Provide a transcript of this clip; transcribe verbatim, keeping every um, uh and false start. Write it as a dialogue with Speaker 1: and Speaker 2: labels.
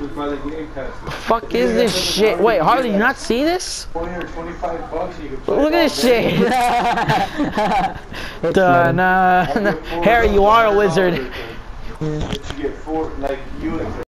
Speaker 1: Fuck is this shit? Wait, Harley, you not see this? Look at this shit. Duh, nah. Harry, you are a wizard.